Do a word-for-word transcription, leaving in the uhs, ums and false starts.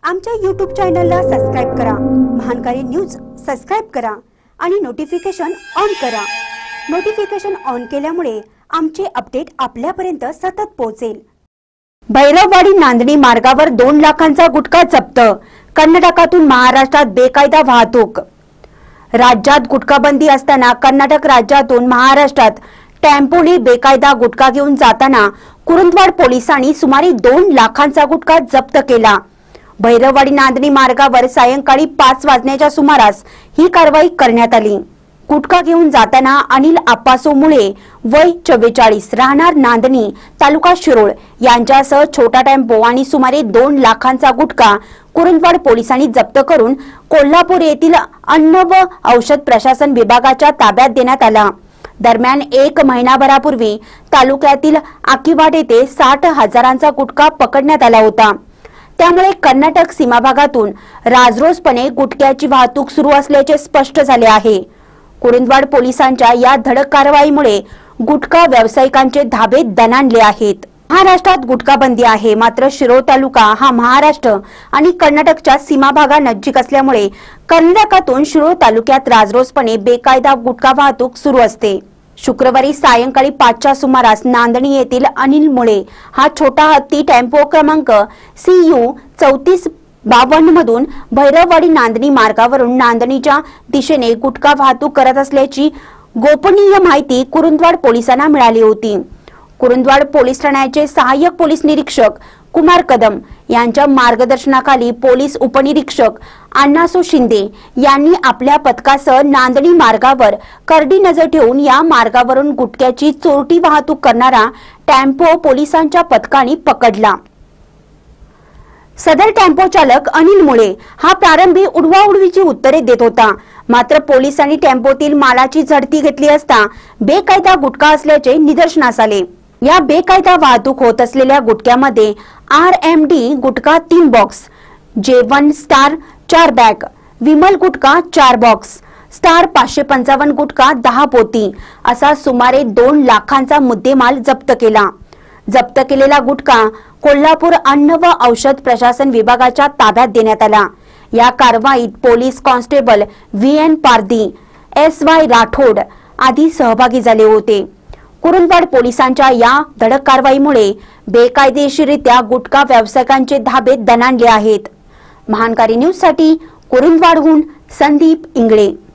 आमच्या यूट्यूब चॅनलला सबस्क्राइब करा, महानकारी न्यूज सबस्क्राइब करा आणि नोटिफिकेशन ऑन करा। नोटिफिकेशन ऑन केल्यामुळे आमचे अपडेट आपल्यापर्यंत सतत पोहोचेल। भैरववाडी नांदणी मार्गावर दोन लाखांचा गुटखा जप्त। कर्नाटकातून महाराष्ट्रात बेकायदा वाहतूक। राज्यात गुटखाबंदी असताना कर्नाटक राज्यातून महाराष्ट्रात टेम्पोने बेकायदा गुटखा घेऊन जाताना कुरुंदवाड पोलिसांनी सुमारे दोन लाखांचा गुटखा जप्त केला। भैरववाडी नांदणी मार्गावर सायंकाळी पाच वाजण्याच्या सुमारास ही कारवाई करण्यात आली। गुटखा घेऊन जाताना अनिल आप्पासो मुळे वय चव्वेचाळीस राहणार नांदणी तालुका शिरोळ यांच्यासह छोटा टेम्पो आणि सुमारे दोन लाखांचा गुटखा कुरुंदवाड पोलिसांनी जप्त करून कोल्हापूर येथील अन्न व औषध प्रशासन विभागाच्या ताब्यात देण्यात आला। दरम्यान एक महिनाभरापूर्वी तालुक्यातील आकिवाड येथे साठ हजारांचा गुटखा पकडण्यात आला होता। त्यामुळे कर्नाटक सीमा भागातून राजरोसपणे गुटख्याची वाहतूक सुरू असल्याचे स्पष्ट झाले आहे। कुरुंदवाड पोलिसांच्या या धडक कारवाईमुळे गुटखा व्यावसायिकांचे धाबे दणाणले आहेत। महाराष्ट्रात गुटखाबंदी आहे, मात्र शिरोळ तालुका हा महाराष्ट्र आणि कर्नाटकच्या सीमा भागानजीक असल्यामुळे कर्नाटकातून शिरोळ तालुक्यात राजरोसपणे बेकायदा गुटखा वाहतूक सुरू असते। शुक्रवारी सायंकाळी पाचच्या सुमारास नांदणी येथील अनिल मुळे हा छोटा हत्ती टेम्पो क्रमांक सी यू चौतीस बावन्न मधून भैरववाडी नांदणी मार्गावरून नांदणीच्या दिशेने गुटखा वाहतूक करत असल्याची गोपनीय माहिती कुरुंदवाड पोलिसांना मिळाली होती। कुरुंदवाड पोलीस ठाण्याचे सहाय्यक पोलीस निरीक्षक कुमार कदम यांच्या मार्गदर्शनाखाली पोलीस उपनिरीक्षक अण्णासो शिंदे यांनी आपल्या पथकासह नांदणी मार्गावर करडी नजर ठेवून या मार्गावरून गुटख्याची चोरटी वाहतूक करणारा टेम्पो पोलिसांच्या पथकाने पकडला। सदर टेम्पो चालक अनिल मुळे हा प्रारंभी उडवाउडवीची उत्तरे देत होता, मात्र पोलिसांनी टेम्पोतील मालाची झडती घेतली असता बेकायदा गुटखा असल्याचे निदर्शनास आले। या बेकायदा वाहतूक होत असलेल्या गुटख्यामध्ये आर एम डी गुटखा तीन बॉक्स, जे वन स्टार चार बॅग, विमल गुटखा चार बॉक्स, स्टार पाचशे पंचावन्न गुटखा दहा पोती असा सुमारे दोन लाखांचा मुद्देमाल जप्त केला। जप्त केलेला गुटखा कोल्हापूर अन्न व औषध प्रशासन विभागाच्या ताब्यात देण्यात आला। या कारवाईत police constable V N Pardhi, S Y Rathod आदी सहभागी झाले होते। कुरुंदवाड पोलिसांच्या या धडक कारवाईमुळे बेकायदेशीररित्या गुटखा व्यावसायिकांचे धाबे दणाणले आहेत। महानकारी न्यूज साठी कुरुंदवाडहून संदीप इंगळे।